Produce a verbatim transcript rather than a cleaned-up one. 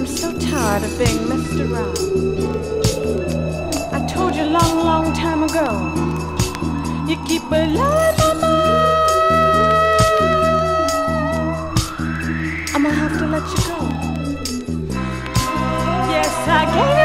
I'm so tired of being messed around. I told you long, long time ago, you keep blowing my mind. I'ma have to let you go. Yes, I gave